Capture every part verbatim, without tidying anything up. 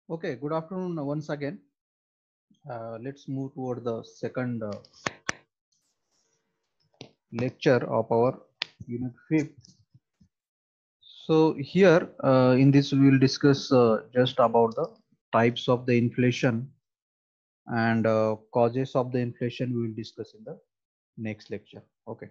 Okay, good afternoon once again. Uh, let's move toward the second uh, lecture of our unit fifth. So here uh, in this we will discuss uh, just about the types of the inflation and uh, causes of the inflation we will discuss in the next lecture. Okay.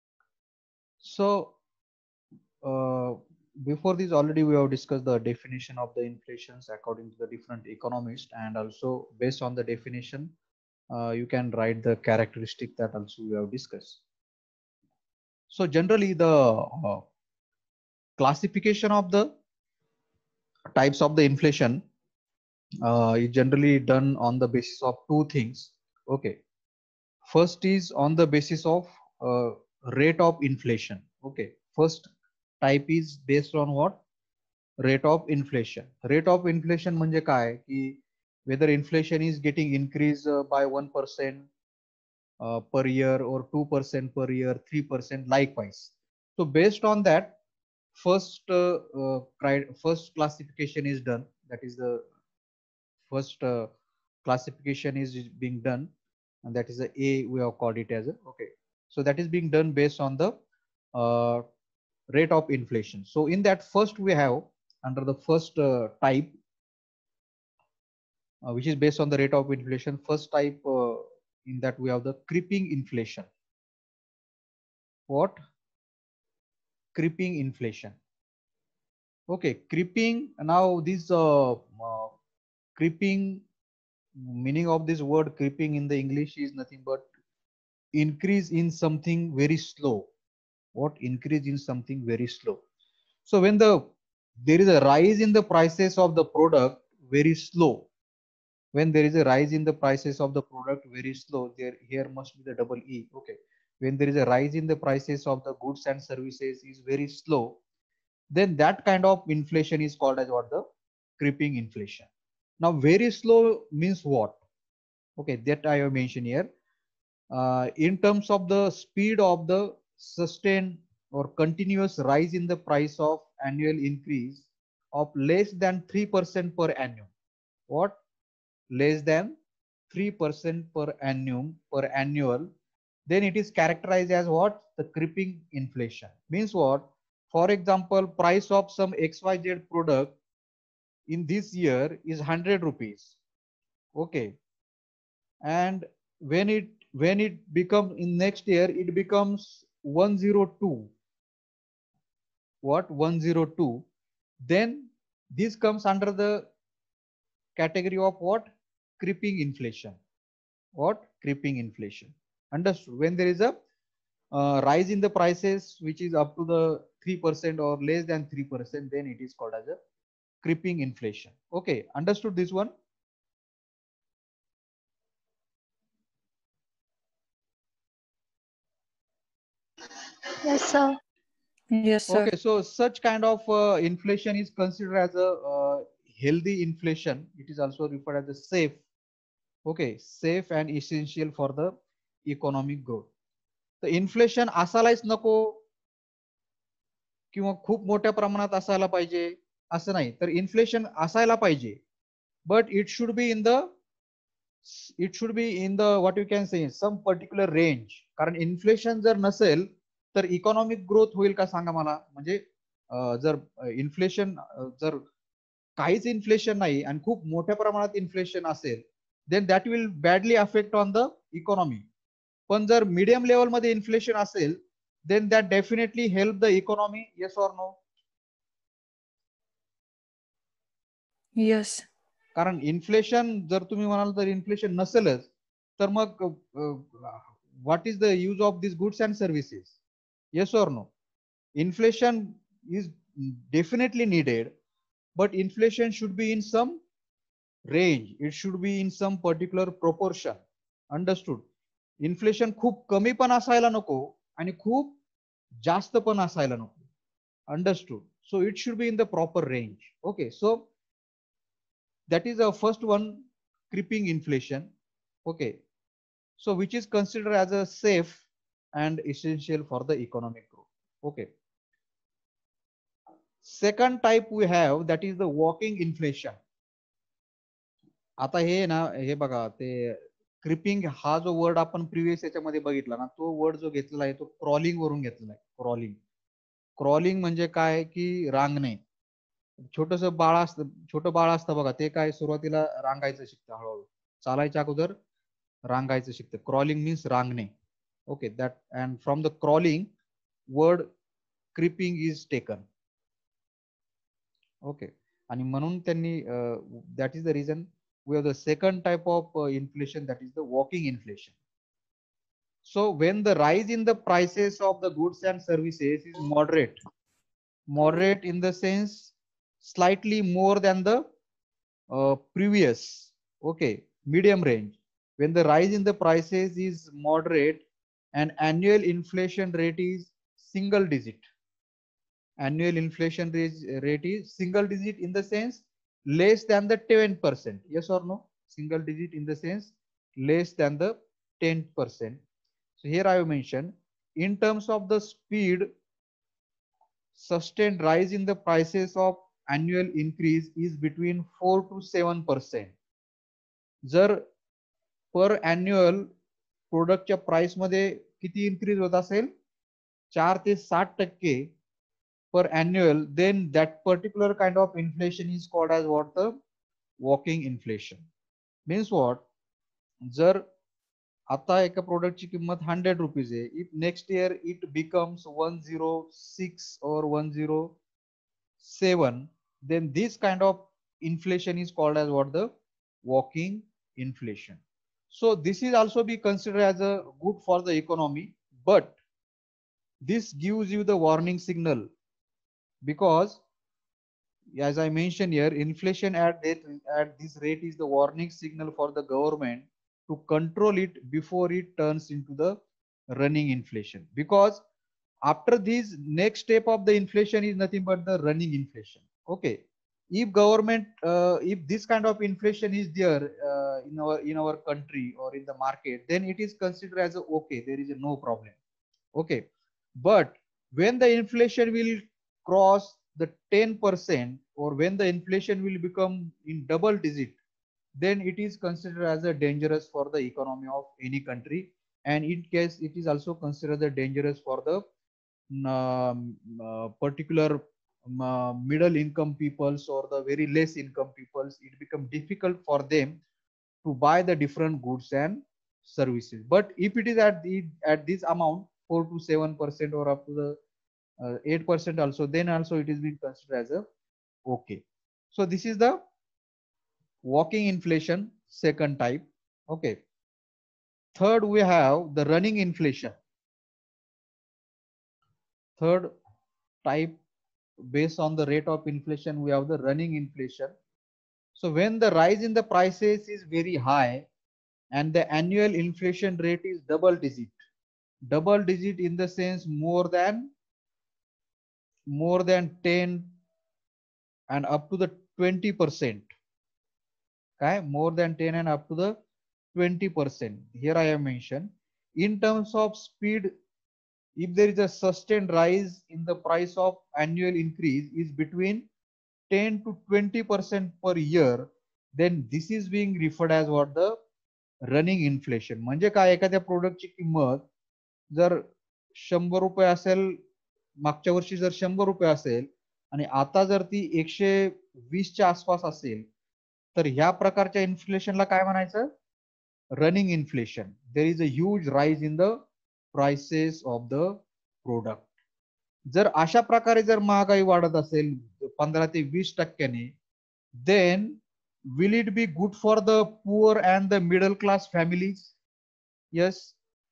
So uh, before this already we have discussed the definition of the inflations according to the different economists, and also based on the definition uh, you can write the characteristic that also we have discussed. So generally the uh, classification of the types of the inflation uh, is generally done on the basis of two things. Okay. First is on the basis of uh, rate of inflation. Okay. First type is based on what? Rate of inflation. Rate of inflation म्हणजे काय की whether inflation is getting increased uh, by one percent uh, per year or two percent per year, three percent likewise. So based on that, first uh, uh, first classification is done. That is the first uh, classification is being done, and that is the A. We have called it as a okay. So that is being done based on the uh, rate of inflation. So in that first we have under the first uh, type, uh, which is based on the rate of inflation. First type uh, in that we have the creeping inflation. What? Creeping inflation. Okay, creeping. Now this uh, uh, creeping, meaning of this word creeping in the English is nothing but increase in something very slow. What? Increase in something very slow. So when the there is a rise in the prices of the product very slow, when there is a rise in the prices of the product very slow, there here must be the double E. Okay, when there is a rise in the prices of the goods and services is very slow, then that kind of inflation is called as what? The creeping inflation. Now very slow means what? Okay, that I have mentioned here. Uh, in terms of the speed of the sustained or continuous rise in the price of annual increase of less than three percent per annum. What? Less than three percent per annum per annual, then it is characterized as what? The creeping inflation. Means what? For example, price of some X Y Z product in this year is one hundred rupees. Okay. And when it when it becomes in next year, it becomes one hundred two. What? one hundred two. Then this comes under the category of what? Creeping inflation. What? Creeping inflation. Understood? When there is a uh, rise in the prices which is up to the three percent or less than three percent, then it is called as a creeping inflation. Okay, understood this one? Yes, sir. Yes, sir. Okay, so such kind of uh, inflation is considered as a uh, healthy inflation. It is also referred as a safe. Okay, safe and essential for the economic growth. तर inflation असायलाच नको किंवा खूप मोठ्या प्रमाणात असायला पाहिजे असं नाही, तर इन्फ्लेशन असायला पाहिजे, but it should be in the it should be in the what you can say some particular range. कारण इन्फ्लेशन जर नसेल तर इकॉनॉमिक ग्रोथ होईल का सांगा मला? म्हणजे जर इन्फ्लेशन जर काहीच इन्फ्लेशन नाही आणि खूप मोठ्या प्रमाणात इन्फ्लेशन असेल, then that will badly affect on the economy. पण जर मीडियम लेवलमध्ये इन्फ्लेशन असेल, then that definitely help the economy. Yes or no? Yes. कारण इन्फ्लेशन जर तुम्ही म्हणाल तर इन्फ्लेशन नसेलच तर मग what is the use of this goods and services? Yes or no? Inflation is definitely needed, but inflation should be in some range. It should be in some particular proportion. Understood? Inflation खूप कमी पण असायला नको आणि खूप जास्त पण असायला नको. Understood? So it should be in the proper range. Okay, so that is the first one, creeping inflation. Okay, so which is considered as a safe and essential for the economic growth. Okay, second type we have, that is the walking inflation. आता हे ना हे बघा ते creeping हा जो word आपण previous याच्यामध्ये बघितला ना, तो वर्ड जो घेतलेला आहे तो क्रॉलिंग वरून घेतलेला आहे. क्रॉलिंग क्रॉलिंग म्हणजे काय की रांगणे. छोटस बाळ असतं, छोटं बाळ असतं बघा, ते काय सुरुवातीला रांगायचं शिकतं, हळूहळू चालायच्या अगोदर रांगायचं शिकतं. क्रॉलिंग मीन्स रांगणे. Okay, that and from the crawling word creeping is taken. Okay, आणि म्हणून त्यांनी that is the reason we have the second type of uh, inflation, that is the walking inflation. So when the rise in the prices of the goods and services is moderate, moderate in the sense slightly more than the uh, previous, okay, medium range. When the rise in the prices is moderate and annual inflation rate is single digit, annual inflation rate, rate is single digit in the sense less than the ten percent. Yes or no? Single digit in the sense less than the ten percent. So here I have mentioned in terms of the speed, sustained rise in the prices of annual increase is between four to seven percent. जर पर annual प्रोडक्टच्या price मध्ये किती increase होत असेल, चार ते सात टक्के per annual, then that particular kind of inflation is called as what? The walking inflation. Means what? जर आता एका प्रोडक्टची किंमत हंड्रेड रुपीज आहे, if next year it becomes one zero six or one zero seven, then this kind of inflation is called as what? The walking inflation. So this is also be considered as a good for the economy, but this gives you the warning signal, because as I mentioned here, inflation at that, at this rate is the warning signal for the government to control it before it turns into the running inflation. Because after this, next step of the inflation is nothing but the running inflation. Okay, if government, uh, if this kind of inflation is there uh, in our in our country or in the market, then it is considered as a, okay, there is a no problem. Okay, but when the inflation will cross the ten percent, or when the inflation will become in double digit, then it is considered as a dangerous for the economy of any country, and in case it is also considered as dangerous for the um, uh, particular um, uh, middle income peoples or the very less income peoples. It become difficult for them to buy the different goods and services. But if it is at the at this amount, four to seven percent or up to the uh, eight percent also, then also it is being considered as a okay. So this is the walking inflation, second type. Okay, third we have the running inflation. Third type, based on the rate of inflation, we have the running inflation. So when the rise in the prices is very high and the annual inflation rate is double digit, double digit in the sense more than more than ten and up to the twenty percent. Okay, more than ten and up to the twenty percent. Here I have mentioned in terms of speed, if there is a sustained rise in the price of annual increase is between ten to twenty percent per year, then this is being referred as what? The running inflation. म्हणजे काय, एखाद्या प्रोडक्टची किंमत जर शंभर रुपये असेल, मागच्या वर्षी जर शंभर रुपये असेल आणि आता जर ती एकशे वीसच्या आसपास असेल, तर ह्या प्रकारच्या इन्फ्लेशनला काय म्हणायचं? Running inflation. There is a huge rise in the prices of the product. जर अशा प्रकारे जर महागाई वाढत असेल पंधरा ते वीस टक्क्याने, then will it be good for the poor and the middle class families? Yes.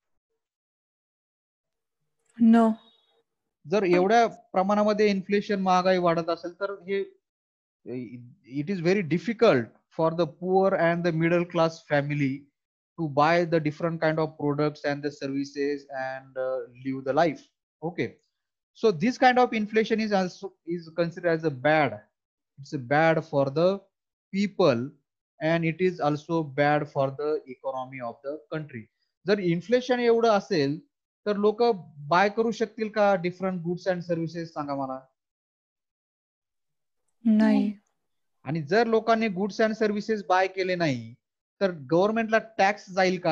No. जर एवढ्या प्रमाणामध्ये इन्फ्लेशन, महागाई वाढत असेल तर हे it is very difficult for the poor and the middle class family to buy the different kind of products and the services and uh, live the life. Okay, so this kind of inflation is also is considered as a bad. It's a bad for the people and it is also bad for the economy of the country. जर inflation एवढं असेल तर लोक buy करू शकतील का different goods and services? सांगा मला. नाही. आणि जर लोकांनी गुड्स अँड सर्व्हिसेस बाय केले नाही तर गव्हर्नमेंटला टॅक्स जाईल का?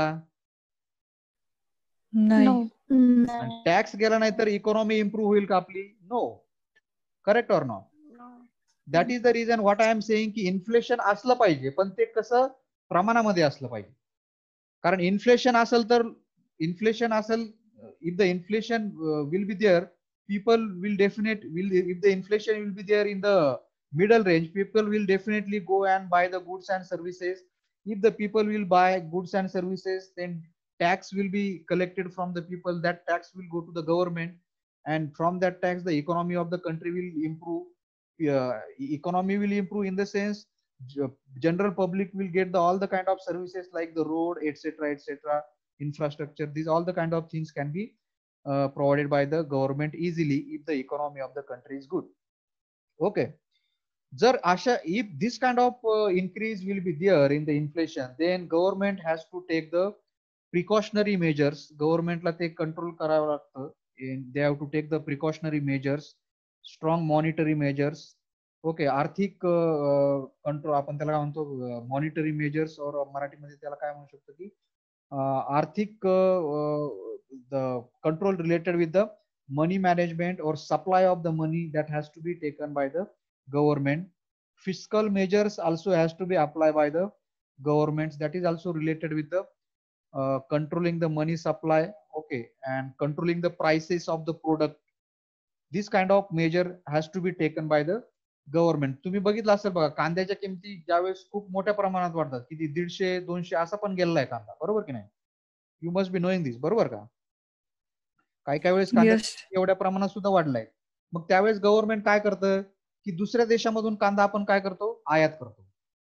नाही. No. आणि टॅक्स गेला नाही तर इकॉनॉमी इम्प्रूव्ह होईल का आपली? No. Correct or not? That is the reason what I am saying की इन्फ्लेशन असलं पाहिजे, पण ते कसं प्रमाणामध्ये असलं पाहिजे. कारण इन्फ्लेशन असेल तर इन्फ्लेशन असेल, if the inflation will be there, people will definite will if the inflation will be there in the middle range, people will definitely go and buy the goods and services. If the people will buy goods and services, then tax will be collected from the people, that tax will go to the government, and from that tax the economy of the country will improve. uh, Economy will improve in the sense general public will get the all the kind of services like the road, etc, etc, infrastructure. These all the kind of things can be uh, provided by the government easily if the economy of the country is good. Okay. Jar asha, if this kind of uh, increase will be there in the inflation, then government has to take the precautionary measures. Government la te control करावं लागतं. They have to take the precautionary measures, strong monetary measures. Okay, आर्थिक control आपण त्याला काय म्हणतो, monetary measures, और मराठीमध्ये त्याला काय म्हणू शकतो की आर्थिक the control related with the money management or supply of the money that has to be taken by the government. Fiscal measures also has to be applied by the governments, that is also related with the uh, controlling the money supply, okay, and controlling the prices of the product. This kind of measure has to be taken by the government. तुम्ही बघितलं असेल बघा, कांद्याच्या किमती ज्यावेळेस खूप मोठ्या प्रमाणात वाढतात, किती दीडशे दोनशे असा पण गेलेला आहे कांदा, बरोबर की नाही? You must be knowing this, बरोबर का? काही काही वेळेस कांदा Yes. एवढ्या प्रमाणात सुद्धा वाढलाय. मग त्यावेळेस गव्हर्नमेंट काय करतं की दुसऱ्या देशामधून कांदा आपण काय करतो, आयात करतो.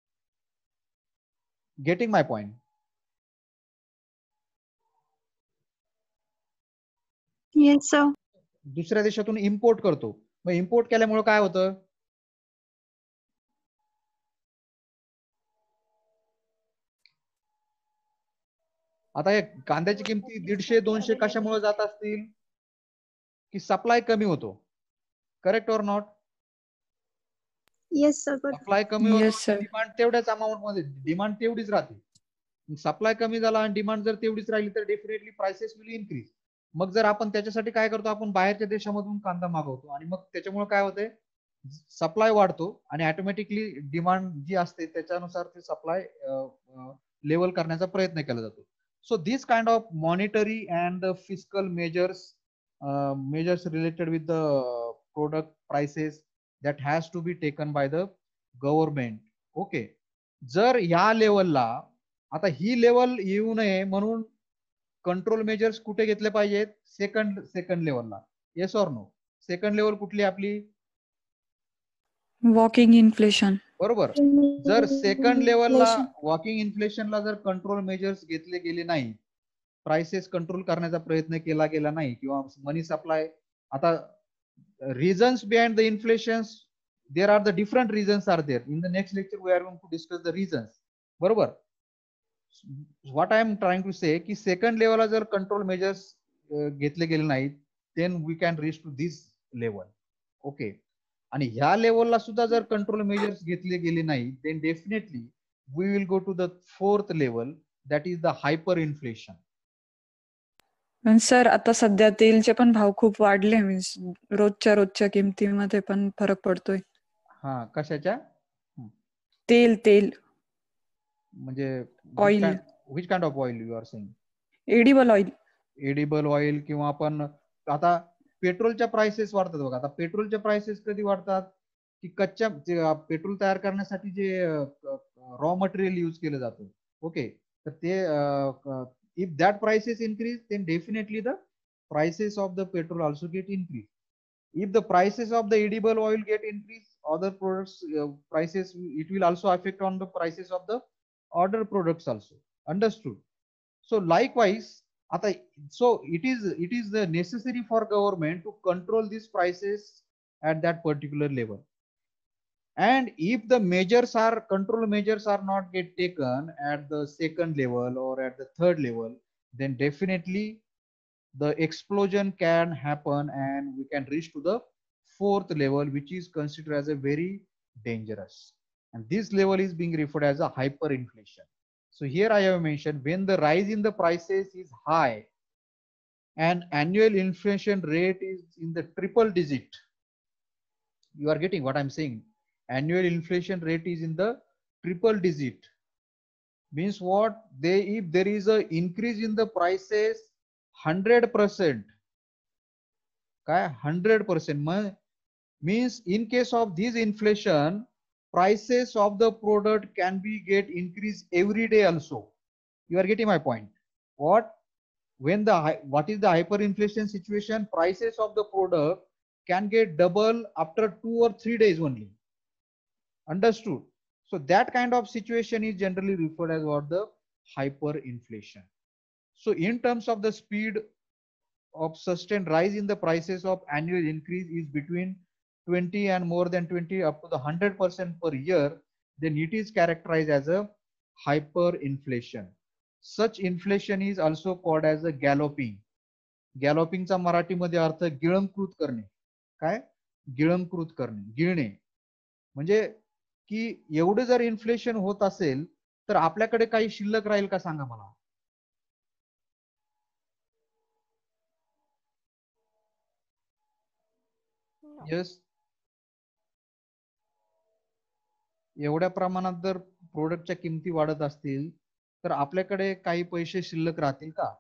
Getting my point? Yes, sir. दुसऱ्या देशातून इम्पोर्ट करतो. मग इम्पोर्ट केल्यामुळे काय होतं, आता हे कांद्याची किमती दीडशे दोनशे कशामुळे जात असतील की सप्लाय कमी होतो. Correct or not? Yes, sir. Good. Supply कमी होतो, Yes, sir. डिमांड तेवढ्याच अमाऊंट मध्ये, डिमांड तेवढीच राहते. सप्लाय कमी झाला आणि डिमांड जर तेवढीच राहिली तर डेफिनेटली प्राइसेस विल इन्क्रीज. मग जर आपण त्याच्यासाठी काय करतो, आपण बाहेरच्या देशामधून कांदा मागवतो आणि मग त्याच्यामुळे काय होतंय, सप्लाय वाढतो आणि ऑटोमॅटिकली डिमांड जी असते त्याच्यानुसार ते सप्लाय लेवल करण्याचा प्रयत्न केला जातो. So this kind of monetary and the fiscal measures, uh, measures related with the product prices, that has to be taken by the government. Okay. जर ह्या लेवलला, आता ही लेवल येऊ नये म्हणून कंट्रोल मेजर्स कुठे घेतले पाहिजेत, सेकंड सेकंड लेवलला. Yes or no? Second level कुठली आपली? Walking inflation. बरोबर. जर सेकंड लेवलला वॉकिंग इन्फ्लेशनला जर कंट्रोल मेजर्स घेतले गेले नाही, प्राइसेस कंट्रोल करण्याचा प्रयत्न केला गेला नाही, किंवा मनी सप्लाय, आता reasons behind the inflation, there are the different reasons are there. In the next lecture we are going to discuss the reasons, बरोबर. What I am trying to say की second लेवलला जर control measures घेतले गेले नाहीत, then we can reach to this level. Okay. आणि ह्या लेवलला सुद्धा जर कंट्रोल मेजर्स घेतले गेले नाही, then definitely we will go to the fourth level, that is the hyper inflation. पण सर आता सध्या तेलचे पण भाव खूप वाढले, मीन्स रोजच्या रोजच्या किमतीमध्ये पण फरक पडतोय. हा, कशाच्या? तेल तेल म्हणजे oil, which kind of oil you are saying? Edible oil. Edible oil, किंवा आपण आता पेट्रोलच्या प्राइसेस वाढतात बघा. आता पेट्रोलच्या प्राइसेस कधी वाढतात की कच्च्या पेट्रोल तयार करण्यासाठी जे रॉ मटेरियल यूज केलं जातं, ओके, तर ते if that prices increase, then definitely the prices of the petrol also get increase. If the prices of the edible oil get increased, other products uh, prices, it will also affect on the prices of the other products also. Understood? So likewise, so it is it is the necessary for government to control these prices at that particular level. And if the measures are control measures are not get taken at the second level or at the third level, then definitely the explosion can happen and we can reach to the fourth level, which is considered as a very dangerous. and this level is being referred as a hyperinflation. So here I have mentioned when the rise in the prices is high and annual inflation rate is in the triple digit. You are getting what I'm saying? Annual inflation rate is in the triple digit. Means what? They, if there is a increase in the prices one hundred percent, one hundred percent means in case of this inflation, prices of the product can be get increased every day also. You are getting my point? What? When the what is the hyperinflation situation? Prices of the product can get double after two or three days only. Understood? So that kind of situation is generally referred as what the hyperinflation. So in terms of the speed of sustained rise in the prices of annual increase is between twenty and more than twenty up to the one hundred percent per year, then it is characterized as a hyperinflation. Such inflation is also called as a galloping. Galloping चा मराठीमध्ये अर्थ गिळंकृत करणे. काय? गिळंकृत करणे, गिळणे. म्हणजे की एवढे जर inflation होत असेल तर आपल्याकडे काही शिल्लक राहील का सांगा मला? यस. एवढ्या प्रमाणात जर प्रोडक्टच्या किमती वाढत असतील तर आपल्याकडे काही पैसे शिल्लक राहतील का?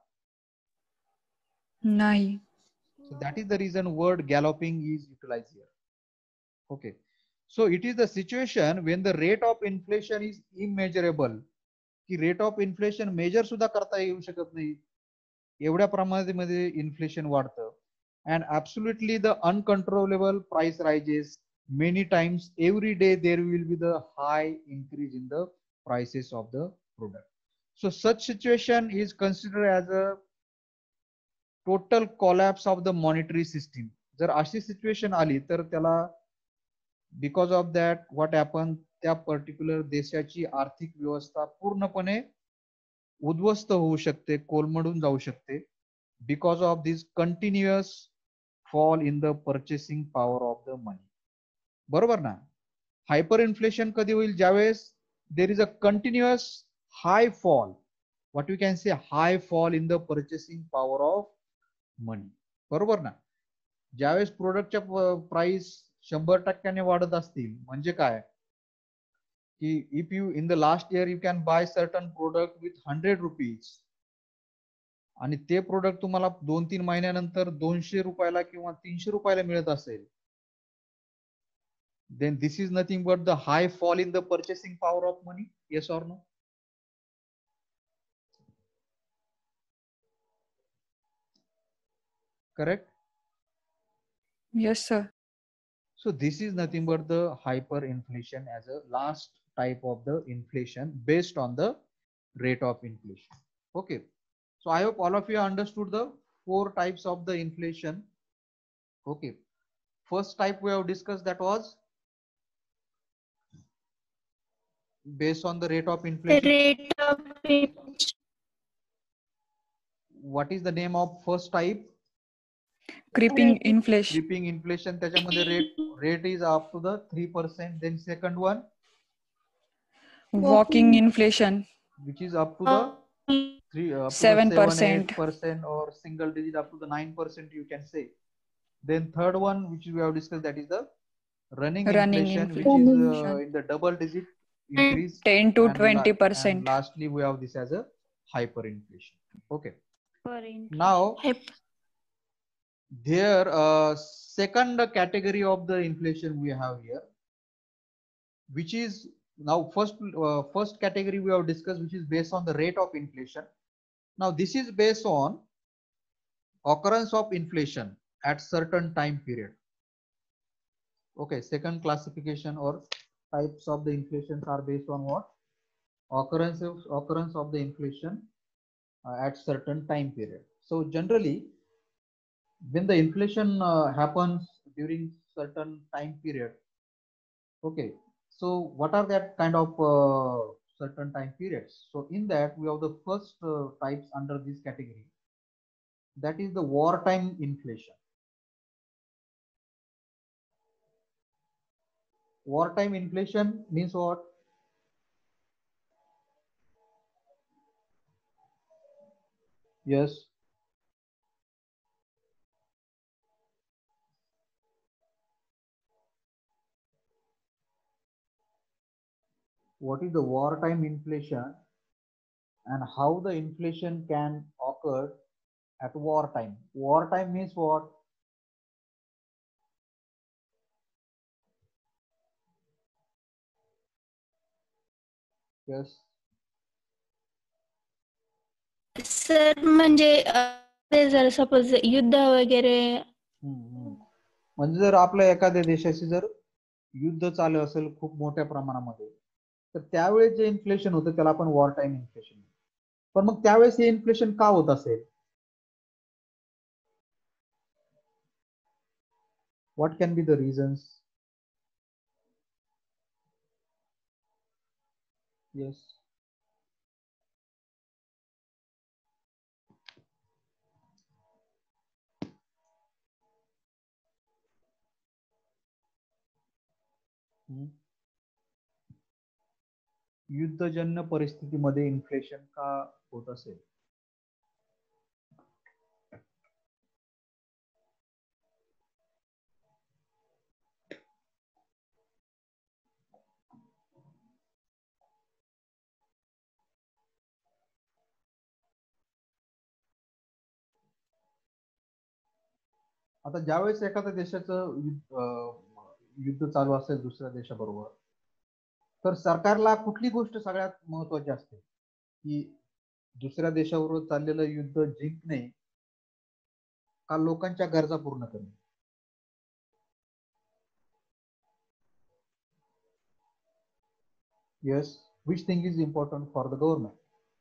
नाही. So that is the reason word galloping is utilized here. Okay. So it is the situation when the rate of inflation is immeasurable. की rate of inflation measure सुद्धा करता येऊ शकत नाही. एवढ्या प्रमाणामध्ये इन्फ्लेशन वाढतं. And absolutely the uncontrollable price rises many times every day. There will be the high increase in the prices of the product. So such situation is considered as a total collapse of the monetary system. जर अशी situation आली तर त्याला because of that what happen, त्या particular देशाची आर्थिक व्यवस्था पूर्णपणे उद्ध्वस्त होऊ शकते, कोलमडून जाऊ शकते, because of this continuous fall in the purchasing power of the money. बरोबर ना? हायपर इन्फ्लेशन कधी होईल? ज्यावेळेस there is a continuous high fall, what you can say high fall in the purchasing power of money. बरोबर ना? ज्यावेळेस प्रोडक्टच्या price शंभर टक्क्याने वाढत असतील म्हणजे काय की if you in the last year you can buy certain product with hundred rupees आणि ते प्रोडक्ट तुम्हाला दोन तीन महिन्यानंतर दोनशे रुपयाला किंवा तीनशे रुपयाला मिळत असेल, then this is nothing but the high fall in the purchasing power of money. Yes or no? Correct? Yes, sir. So this is nothing but the hyperinflation as a last type of the inflation based on the rate of inflation. Okay. So I hope all of you understood the four types of the inflation. Okay. First type we have discussed, that was based on the rate of The inflation. rate of inflation. What is the name of first type? Creeping Rate- inflation. Creeping inflation. त्याच्यामध्ये rate rate is up to the three percent. Then second one, Walking inflation. which is up to the three uh, up to the Seven seven percent. eight percent or single digit up to the nine percent you can say. Then third one, which we have discussed, that is the running, Running inflation, which inflation. is uh, in the double digit increase. ten to And la- twenty And percent. lastly, we have this as a hyperinflation. Okay. For inflation. Now, Hyp- there uh, second category of the inflation we have here, which is now first uh, first category we have discussed, which is based on the rate of inflation. Now this is based on occurrence of inflation at certain time period. Okay, second classification or types of the inflations are based on what? Occurrence of occurrence of the inflation uh, at certain time period. So generally, when the inflation uh, happens during certain time period, okay, so what are that kind of uh, certain time periods? So in that we have the first uh, types under this category, that is the wartime inflation. wartime inflation means what? Yes. What is the wartime inflation and how the inflation can occur at wartime? Wartime means what? Yes. Sir म्हणजे अं, ते जर suppose युद्ध वगैरे हम्म, हम्म. म्हणजे जर आपल्या एखाद्या देशाशी जर युद्ध चालू असेल खूप मोठ्या प्रमाणामध्ये, तर त्यावेळेस जे इन्फ्लेशन होतं त्याला आपण वॉर टाइम इन्फ्लेशन. पण मग त्यावेळेस हे इन्फ्लेशन का होत असेल? What can be the reasons? Yes. युद्धजन्य परिस्थितीमध्ये इन्फ्लेशन का होत असेल? आता ज्यावेळेस एखाद्या देशाचं युद्ध अं, युद्ध चालू असेल दुसऱ्या देशाबरोबर, तर सरकारला कुठली गोष्ट सगळ्यात महत्वाची असते? की दुसऱ्या देशाबरोबर चाललेलं युद्ध जिंकणे का लोकांच्या गरजा पूर्ण करणे? Yes. Which thing is important for the government?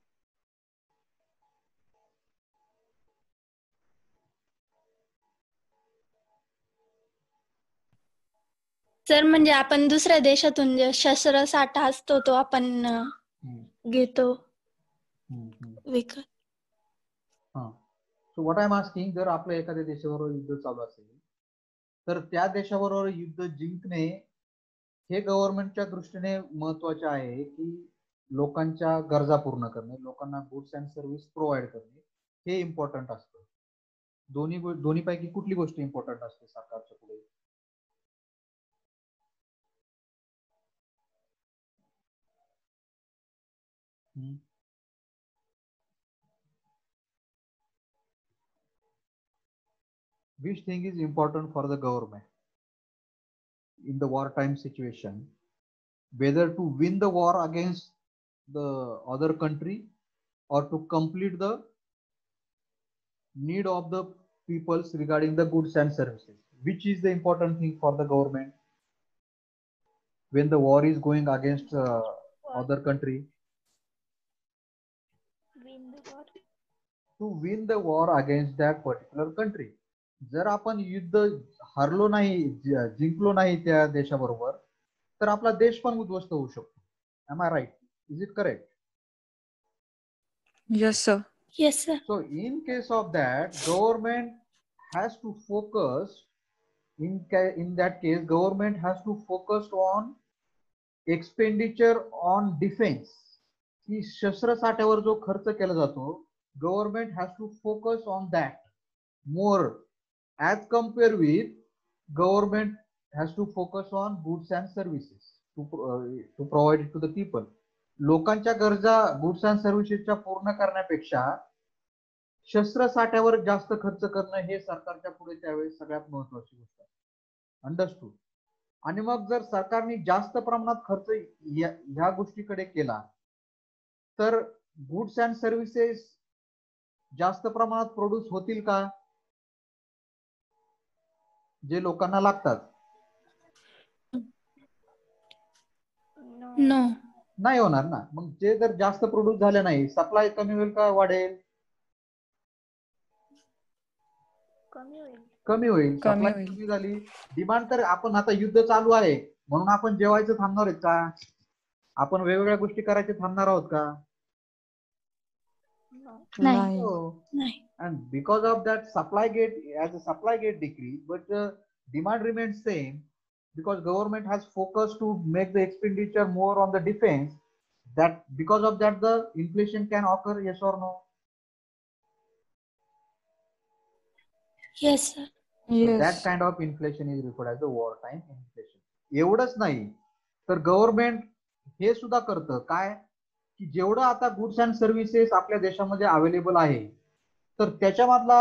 Sir म्हणजे आपण दुसऱ्या देशातून जे शस्त्र साठा असतो तो आपण अं, Hmm. घेतो Hmm. Hmm. विकत. हा. So what I am asking, जर आपल्या एखाद्या देशाबरोबर युद्ध चालू असेल तर त्या देशाबरोबर युद्ध जिंकणे हे गव्हर्नमेंटच्या दृष्टीने महत्वाचे आहे की लोकांच्या गरजा पूर्ण करणे, लोकांना गुड्स अँड सर्व्हिस प्रोव्हाइड करणे हे इम्पॉर्टंट असतं? दोन्ही गो- दोन्हीपैकी कुठली गोष्ट इम्पॉर्टंट असते सरकारच्या पुढे? Hmm. Which thing is important for the government in the wartime situation, whether to win the war against the other country or to complete the need of the peoples regarding the goods and services? Which is the important thing for the government when the war is going against uh, other country? To win the war against that particular country. जर आपण युद्ध हरलो नाही, जि- जिंकलो नाही त्या देशाबरोबर, तर आपला देश पण उद्ध्वस्त होऊ शकतो. Am I right? Is it correct? Yes sir. Yes sir. So in case of that, government has to focus, in ca- in that case, government has to focus on expenditure on defense. की शस्त्र साठ्यावर जो खर्च केला जातो, government has to focus on that more as compared with government has to focus on goods and services to, uh, to provide it to the people. लोकांच्या गरजा goods and सर्व्हिसेसच्या पूर्ण करण्यापेक्षा शस्त्र साठ्यावर जास्त खर्च करणं हे सरकारच्या पुढे त्यावेळेस सगळ्यात महत्वाची गोष्ट आहे. अंडरस्टूड? आणि मग जर सरकारने जास्त प्रमाणात खर्च या- ह्या गोष्टीकडे केला तर गुड्स अँड सर्व्हिसेस जास्त प्रमाणात प्रोड्यूस होतील का जे लोकांना लागतात? नो. नाही होणार ना. मग ते जर जास्त प्रोड्यूस झाले नाही, सप्लाय कमी होईल का वाढेल? कमी होईल. कमी होईल. कमी सप्लाय होईल. कमी झाली, डिमांड तर आपण आता युद्ध चालू आहे म्हणून आपण जेवायचं थांबणार आहेत का? आपण वेगवेगळ्या गोष्टी करायचे थांबणार आहोत का? नाही. हो. नाही. And because of that supply get as a supply get decrease but uh, demand remains same, because government has focused to make the expenditure more on the defense, that because of that the inflation can occur, yes or no? Yes, sir. So Yes. that kind of inflation is referred as the wartime inflation. एवढंच नाही तर government हे सुद्धा करतं काय की जेवढं आता goods and services आपल्या देशामध्ये अवेलेबल आहे तर त्याच्यामधला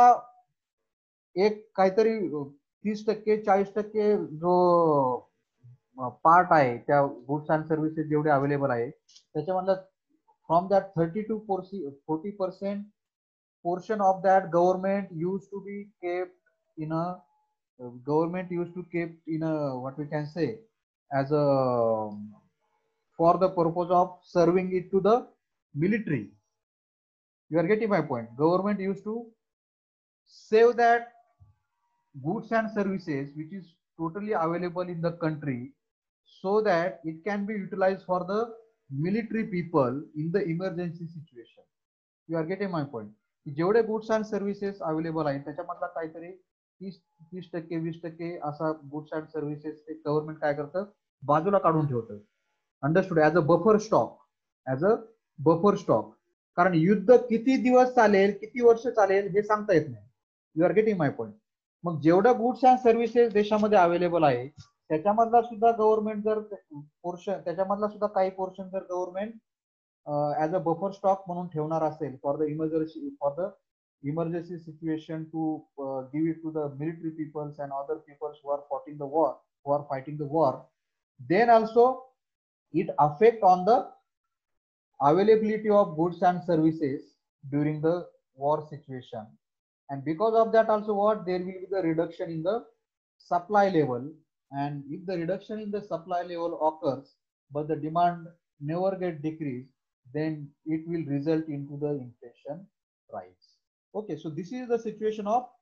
एक काहीतरी तीस टक्के चाळीस टक्के जो पार्ट आहे त्या गुड्स अँड सर्व्हिसेस जेवढे अवेलेबल आहे त्याच्यामधला from that thirty to forty percent portion of that government used to be kept in a uh, government used to kept in a what we can say as a for the purpose of serving it to the military. You are getting my point. Government used to save that goods and services which is totally available in the country so that it can be utilized for the military people in the emergency situation. You are getting my point. जेवढे goods and services available आहेत त्याच्यामधला काहीतरी तीस तीस टक्के वीस टक्के असा गुड्स अँड सर्व्हिसेस ते गव्हर्नमेंट काय करतं बाजूला काढून ठेवतं. Understood? As a buffer stock, as a buffer stock. कारण युद्ध किती दिवस चालेल किती वर्ष चालेल हे सांगता येत नाही. You are getting my point. मग जेवढ्या गुड्स अँड सर्व्हिसेस देशामध्ये अवेलेबल आहे त्याच्यामधला सुद्धा गव्हर्नमेंट जर पोर्शन त्याच्यामधला सुद्धा काही पोर्शन जर government as a buffer stock म्हणून ठेवणार असेल for the emergency for the emergency situation to give it to the military peoples and other peoples who are fighting the war who are fighting the war, then also it affect on the availability of goods and services during the war situation, and because of that also what there will be the reduction in the supply level, and if the reduction in the supply level occurs but the demand never get decreased, then it will result into the inflation rise. Okay, so this is the situation of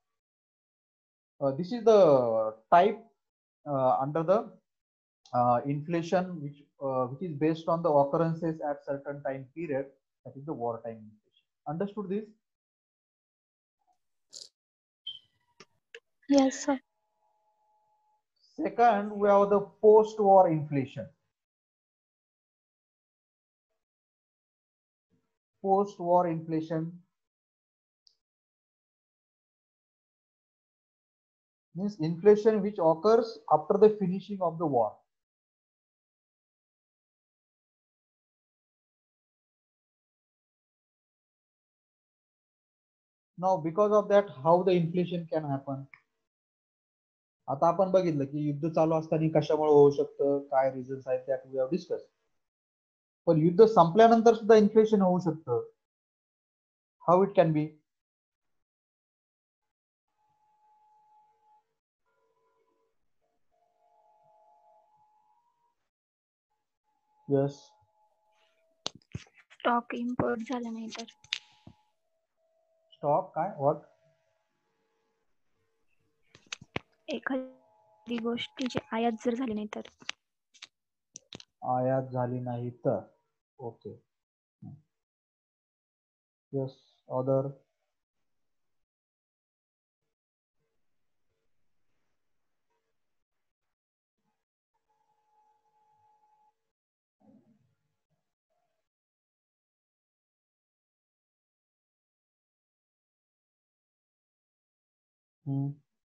uh, this is the type uh, under the uh, inflation which uh, which is based on the occurrences at certain time period, that is the wartime inflation. Understood this? Yes, sir. Second, we have the post-war inflation. Post-war inflation means inflation which occurs after the finishing of the war. Now because of that how the inflation can happen? आता आपण बघितलं की युद्ध चालू असताना कशामुळे होऊ शकतं, काय रिझन्स आहेत त्यात वी हॅव डिस्कस. पण युद्ध संपल्यानंतर सुद्धा इन्फ्लेशन होऊ शकतं. How it can be? Yes. Stock import झाला नाही तर. स्टॉक काय? व्हॉट? एखादी गोष्टीची आयात जर झाली नाही तर. आयात झाली नाही तर. Okay. Yes. Other? Hmm.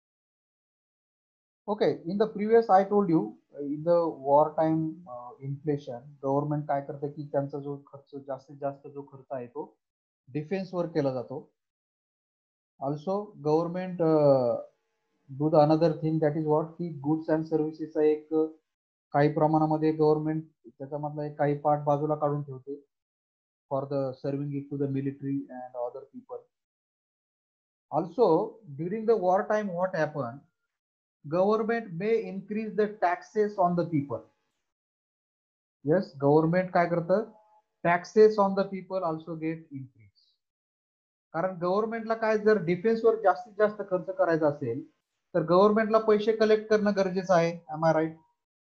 Okay, in the previous I told you uh, in the wartime uh, inflation government काय करते की त्यांचा जो खर्च जास्तीत जास्त जो खर्च आहे तो डिफेन्स वर केला जातो. Also government do the another thing that is what की गुड्स अँड सर्व्हिसेसचा एक काही प्रमाणामध्ये गव्हर्नमेंट त्याच्यामधला एक काही पार्ट बाजूला काढून ठेवते for the serving it to the military and other people. Also during the war time what happened, government may increase the taxes on the people. Yes, government काय करतं, taxes on the people also get increase. कारण गव्हर्नमेंटला काय जर defence वर जास्तीत जास्त खर्च करायचा असेल तर गव्हर्नमेंटला पैसे कलेक्ट करणं गरजेचं आहे. Am I right?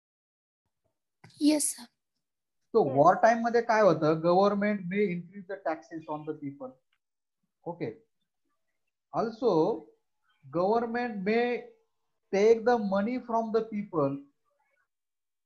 Yes sir. तो वॉर टाइम मध्ये काय होतं, government may increase the taxes on the people. Okay. Also government may take the money from the people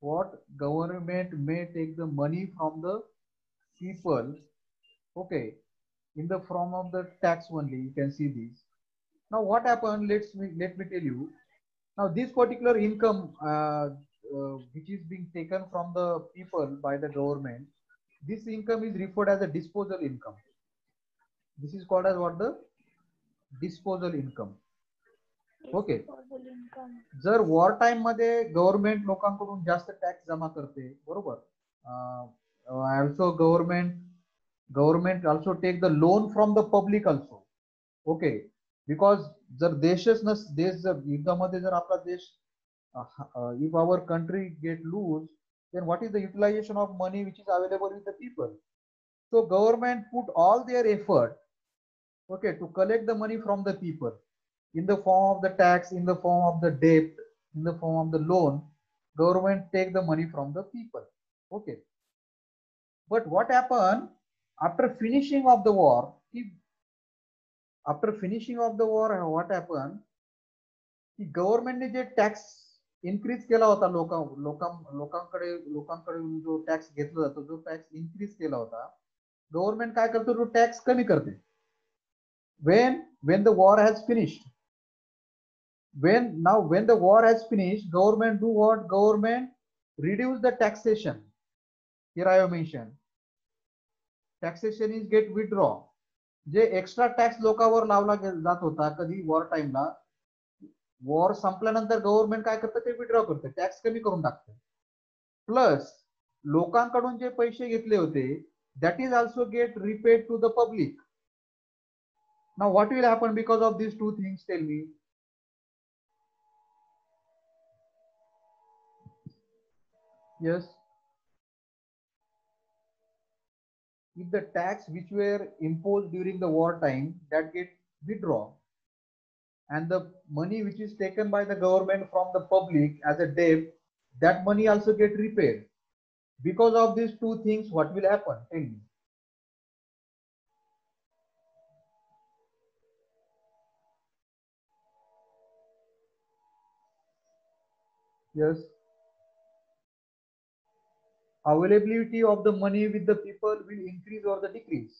what government may take the money from the people, okay, in the form of the tax only. You can see this. Now what happened, let's me let me tell you. Now this particular income uh, uh, which is being taken from the people by the government, this income is referred as a disposal income. This is called as what? The disposal income. Okay. जर war time मध्ये government लोकांकडून जास्त tax जमा करते, बरोबर, also government government also take the loan from the public also. Okay, because जर देशच नस देश जर युद्धामध्ये जर आपला देश, if our country get lose, then what is the utilization of money which is available with the people? So government put all their effort, okay, to collect the money from the people in the form of the tax, in the form of the debt, in the form of the loan. Government take the money from the people. Okay, but what happened after finishing of the war? After finishing of the war, what happened? की गव्हर्नमेंटने जे tax increase केला होता, लोकां लोकां लोकांकडे लोकांकडे जो tax घेतला जातो, जो टॅक्स इन्क्रीज केला होता, गव्हर्नमेंट काय करतो, तो टॅक्स कमी करते. when when the war has finished, when now when the war has finished, government do what? Government reduce the taxation. Here I have mentioned taxation is get withdraw. जे extra tax लोकांवर लावला जात होता कधी war टाइमला, war संपल्यानंतर government काय करतं, ते विड्रॉ करते, टॅक्स कमी करून टाकते. प्लस लोकांकडून जे पैसे घेतले होते, that is also get repaid to the public. Now what will happen because of these two things? Tell me. Yes. If the tax which were imposed during the war time, that get withdrawn, and the money which is taken by the government from the public as a debt, that money also get repaid. Because of these two things, what will happen? Tell me. Yes. Availability of the money with the people will increase or the decrease?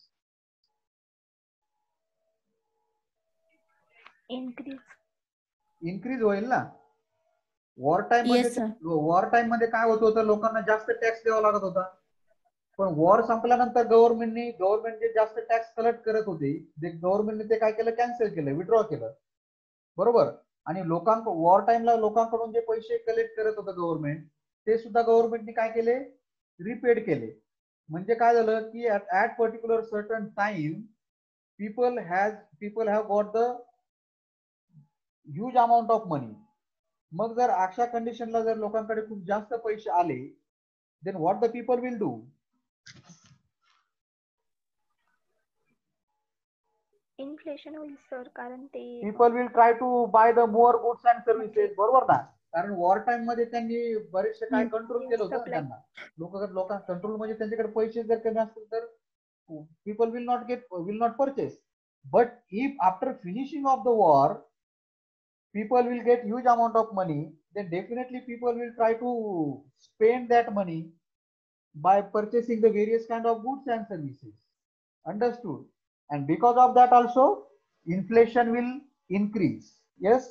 Increase. Increase होईल ना. War time मध्ये war time मध्ये काय होत होतं, लोकांना जास्त tax द्यावा लागत होता. पण वॉर संपल्यानंतर गव्हर्नमेंटने गव्हर्नमेंट जे जास्त टॅक्स कलेक्ट करत होते, ते गव्हर्नमेंटने ते काय केलं, कॅन्सल केलं, विड्रॉ केलं, बरोबर. आणि लोकांक वॉर टाइमला लोकांकडून जे पैसे कलेक्ट करत होतं गव्हर्नमेंट, ते सुद्धा गव्हर्नमेंटने काय केले, रिपेड केले. म्हणजे काय झालं की at particular certain time people has people have got the huge amount of money. मग जर अशा कंडिशनला जर लोकांकडे खूप जास्त पैसे आले, then what the people will do? Inflation होईल सर, कारण ते people will try to buy the more goods and services, बरोबर ना. कारण वॉर टाइम मध्ये त्यांनी बरेचसे काय कंट्रोल केलं होतं त्यांना. लोक लोक कंट्रोल म्हणजे त्यांच्याकडे पैसे जर कमी असतील तर people will not get will not purchase. But if after finishing of the war people will get huge amount of money, then definitely people will try to spend that money by purchasing the various kind of goods and services. Understood? And because of that also inflation will increase. Yes.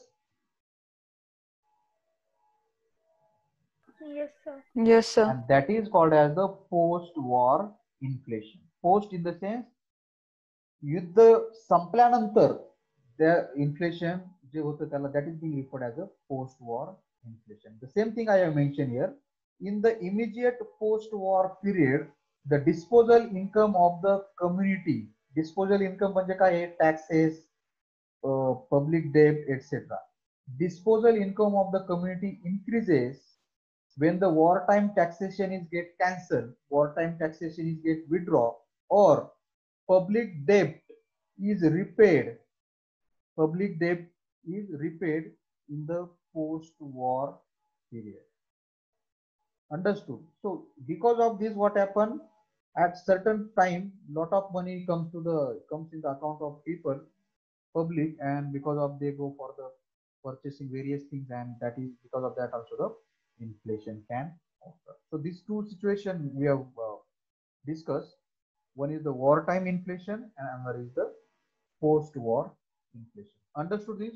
Yes sir. Yes sir. And that is called as the post war inflation. Post in the sense युद्ध संपल्यानंतर the inflation जे होतं त्याला, that is being referred as a post war inflation. The same thing I have mentioned here. In the immediate post war period, the disposal income of the community, disposal income म्हणजे काय आहे, taxes, uh, public debt, et cetera. Disposal income of the community increases when the wartime taxation is get cancelled, wartime taxation is get withdraw, or public debt is repaid. Public debt is repaid in the post-war period. Understood? So because of this, what happened, at certain time, lot of money comes to the comes in the account of people, public, and because of they go for the purchasing various things, and that is because of that also the inflation can So these two situations we have uh, discussed. One is the wartime inflation and another is the post-war inflation. Understood this?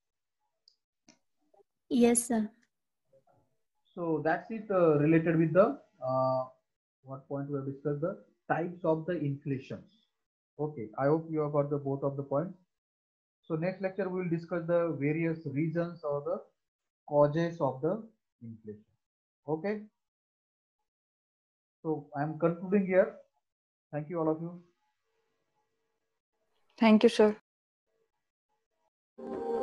Yes, sir. So that's it uh, related with the uh, what point we have discussed, the types of the inflations. Okay, I hope you have got the both of the points. So next lecture we will discuss the various reasons or the causes of the inflation. Okay. So I am concluding here. Thank you all of you. Thank you, sir.